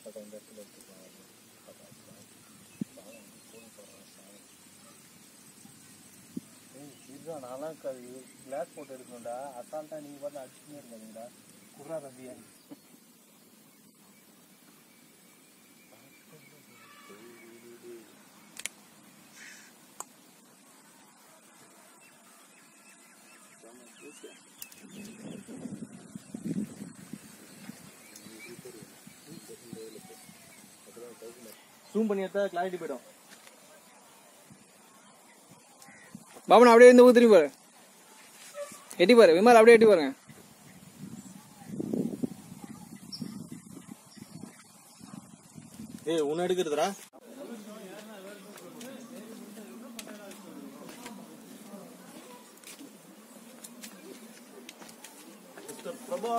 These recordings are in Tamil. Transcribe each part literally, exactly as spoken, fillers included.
நான்லாம் கிளாஸ் போட்டு எடுக்கணும்டா. அசால்ட்டா நீங்க பார்த்து அடிச்சுன்னே இருக்காங்கடா. குர்ரா தம்பியா ஜூம் பண்ணி எடுத்தா கிளாரிட்டி போயிடும். பாபனா அப்படியே இந்த ஊத்திரி பாரு, எட்டி பாரு விமல், அப்படியே எட்டி பாருங்க. ஏய் உன்ன எடுக்கிறதுடா. மிஸ்டர் பிரபா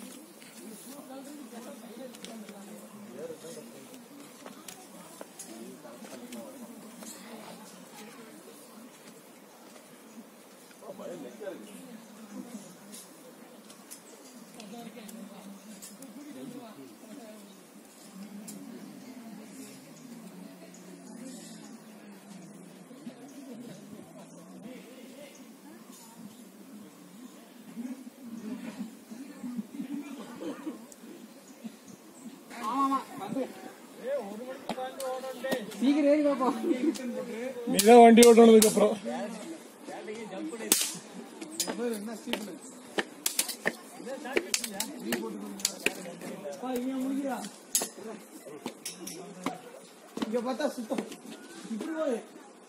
சீக்கிரம் ஏறி பாப்பா. நீதான் வண்டி ஓட்டுனதுக்கு அப்புறம் இங்க பார்த்தா சுத்தம் இப்படி போய்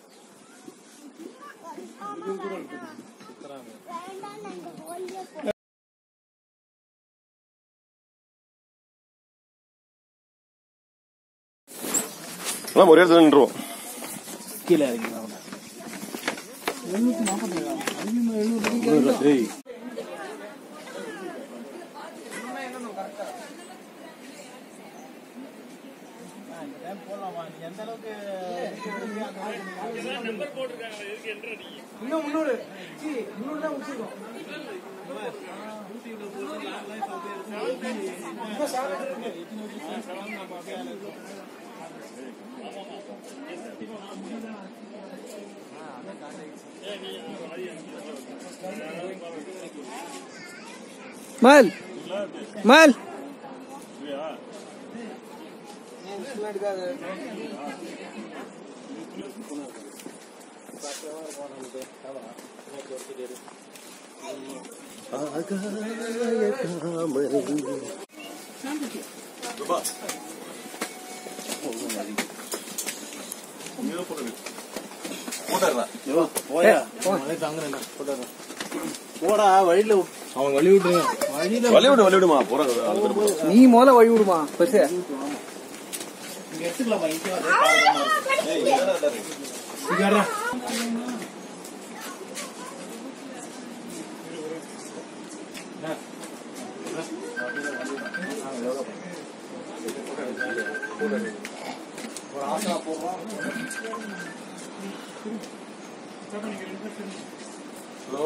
ஒரே இடத்துல நின்றுவோம். கீழே இறங்கிக்கலாம். எழுநூத்தி நாற்பத்தி எழுநூறு போடலாமா? நீங்க எந்த அளவுக்கு இன்னும் முன்னூறு முன்னூறு தான் முடிச்சிருக்கோம். மல் மல் போடா வழியில அவன் வழி விட்டுருங்க. வழி விடு வழி விடுமா போற. நீ முதல்ல வழி விடுமா பெருசு. எடுத்துக்கலாமா? ஒரு ஆசா போடுறோம். ஹலோ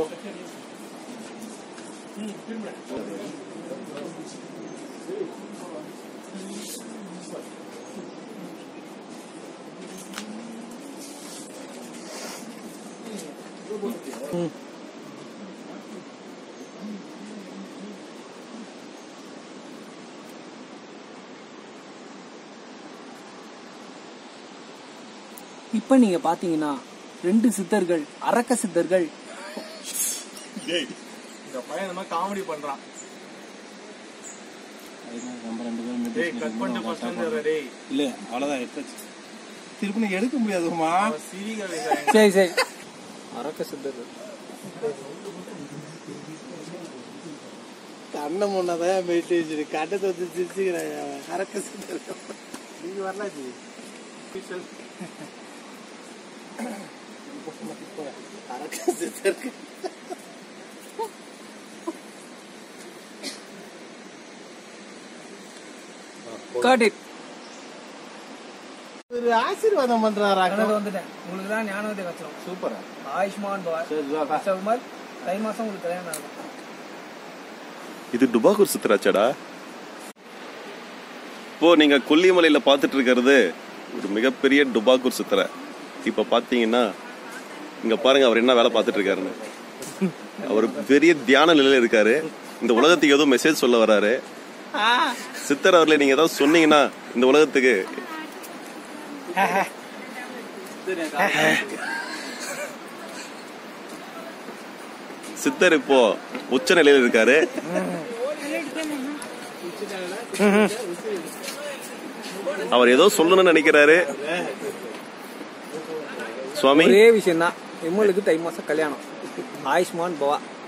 இப்ப நீங்க பாத்தீங்கன்னா ரெண்டு சித்தர்கள், அரக்க சித்தர்கள். இந்த பையன் இந்த மாதிரி காமெடி பண்றான். இல்ல அவ்வளவுதான் எடுத்தாச்சு. திருப்பி எடுக்க முடியாதுமா. சரி சரி அரக்க சித்தர்கள் கண்ண முன்னதான் போயிட்டு வச்சிரு. கண்ணை தொத்து சிரிச்சுக்கிறாங்க. அரக்க சித்தர்கள் நீங்க வரலாச்சு. அரக்க சித்தர்கள் ஒரு ஆசீர்வாதம் பண்றாரா? வந்துட்டேன். உங்களுக்கு தான் ஞானத்தை கச்சோம். சூப்பர். ஆயுஷ்மான் பவார். தை மாசம் உங்களுக்கு கல்யாணம் ஆகும். இது டுபாக்கூர் சித்தராச்சாடா? இப்போ நீங்க கொல்லிமலையில பாத்துட்டு இருக்கிறது ஒரு மிகப்பெரிய டுபாக்கூர் சித்தரை. இப்ப பாத்தீங்கன்னா இங்க பாருங்க அவர் என்ன வேலை பார்த்துட்டு இருக்காருன்னு. அவர் பெரிய தியான நிலையில இருக்காரு. இந்த உலகத்துக்கு ஏதோ மெசேஜ் சொல்ல வராரு. சித்தர் அவர்களை நீங்க ஏதாவது சொன்னீங்கன்னா இந்த உலகத்துக்கு சித்தர் இப்போ உச்ச நிலையில இருக்காரு. அவர் ஏதோ சொல்லணும்னு நினைக்கிறாரு. சுவாமி ஒரே விஷயம் தான், எம்மளுக்கு தை மாசம் கல்யாணம். ஆயுஷ்மான் பவா.